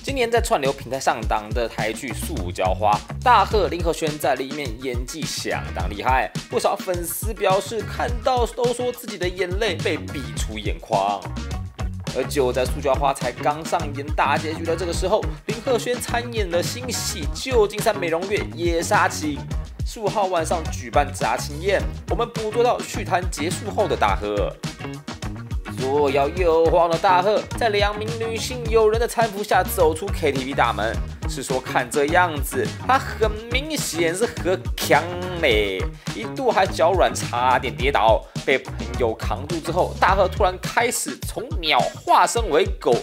今年在串流平台上档的台剧《塑胶花》，大贺、林和轩在里面演技相当厉害，不少粉丝表示看到都说自己的眼泪被逼出眼眶。而就在《塑胶花》才刚上演大结局的这个时候，林和轩参演了新戏《旧金山美容院夜杀青》，15号晚上举办杀青宴，我们捕捉到续谈结束后的大贺。左摇右晃的大贺，在2名女性友人的搀扶下走出 KTV 大门。是说看这样子，他很明显是喝呛嘞，一度还脚软，差点跌倒，被朋友扛住之后，大贺突然开始从鸟化身为狗，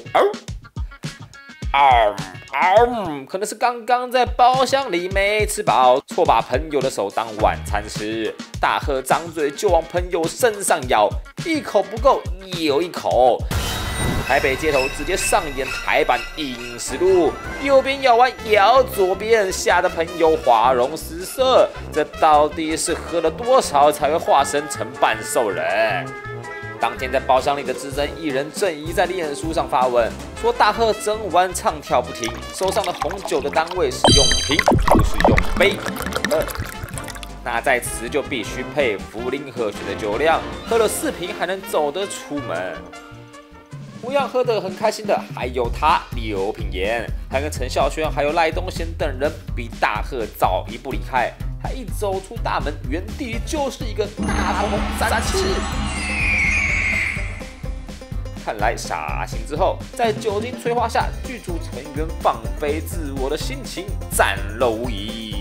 可能是刚刚在包厢里没吃饱，错把朋友的手当晚餐吃。大贺张嘴就往朋友身上咬，一口不够又一口。台北街头直接上演台版饮食录，右边咬完咬左边，吓得朋友花容失色。这到底是喝了多少才会化身成半兽人？当天在包厢里的资深艺人郑怡在脸书上发文说，大贺整晚唱跳不停，手上的红酒的单位是用瓶，不是用杯。那在此就必须佩服林和轩的酒量，喝了4瓶还能走得出门。同样喝得很开心的还有他刘品言，他跟陈孝萱还有赖东贤等人比大贺早一步离开，他一走出大门，原地就是一个大红3次。看来杀青之后，在酒精催化下，剧组成员放飞自我的心情展露无遗。